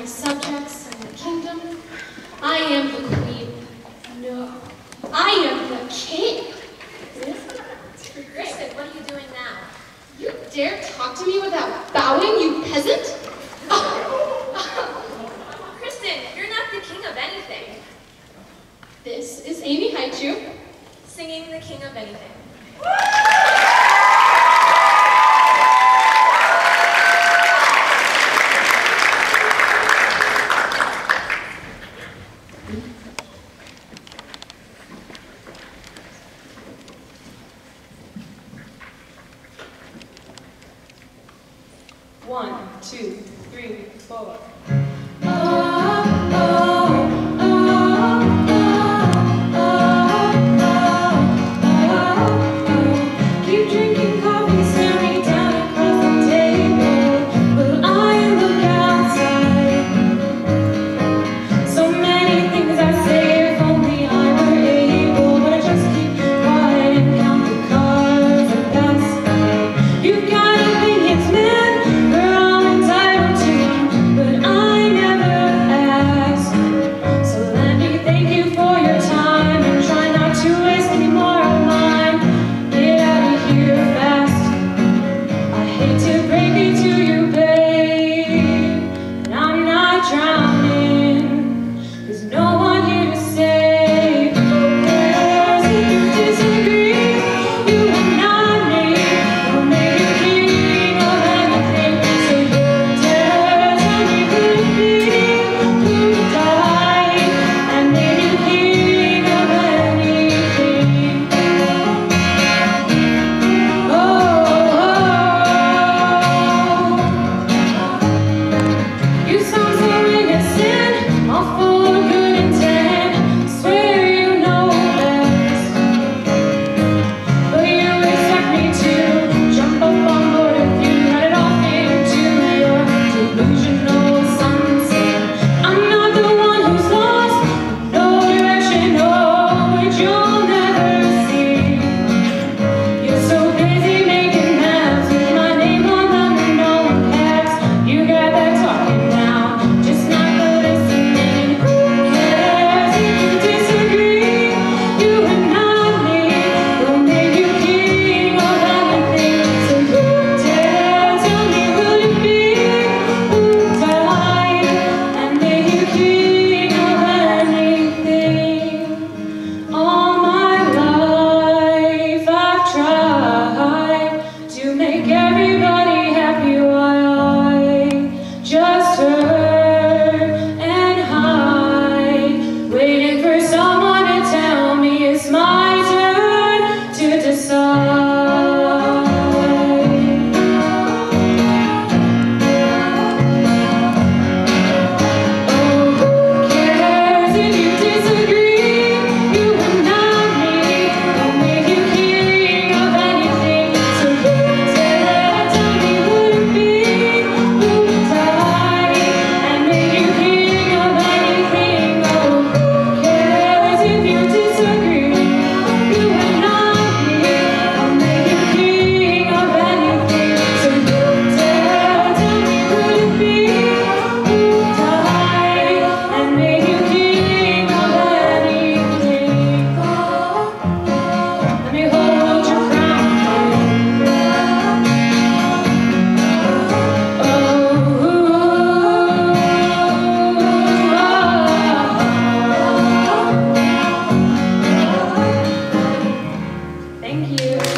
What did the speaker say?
my subjects and the kingdom. I am the queen. No, I am the king. Kristen, what are you doing now? You dare talk to me without bowing, you peasant? Kristen, you're not the king of anything. This is Amy Haichu, Singing the king of anything. One, two, three, four. Keep drinking coffee, staring down across the table, while I look outside. So many things I say, if only I were able, but I just keep quiet and count the cards that pass by. You've got opinions, man, we're all entitled to them, but I never ask. So let me thank you for your time and try not to waste any more of mine. Get out of here fast. I hate to break it to you, babe, but I'm not drowning. There's no one here to save. Who cares if you disagree? You and not me. We'll make you king of anything. So you dare tell me who to be, who died, and made you king of anything. You sound so innocent, all full of good intent. Swear you know best, but you expect me to jump up on board with you, run it off into your delusional sunset. I'm not the one who's lost, no direction, no, which you'll never see. You're so busy making maps with my name on them and no one cares. You got that talking now, just not the listening. Who cares if you disagree? You and not me, we'll make you king of anything. So you dare tell me who to be, who died, and made you king of anything. All my life I've tried to make everybody happy while I just hurt and hide, waiting for someone to tell me it's my turn to decide. Oh, who cares if you disagree? You and not me, I'll make you king of anything. So you dare tell me who to be, who died, and made you king of anything. Oh, who cares if you disagree? You and not me, I'll make you king of anything. So you dare tell me who to be, who died, and made you king of anything. Let me hold your crown. Thank you.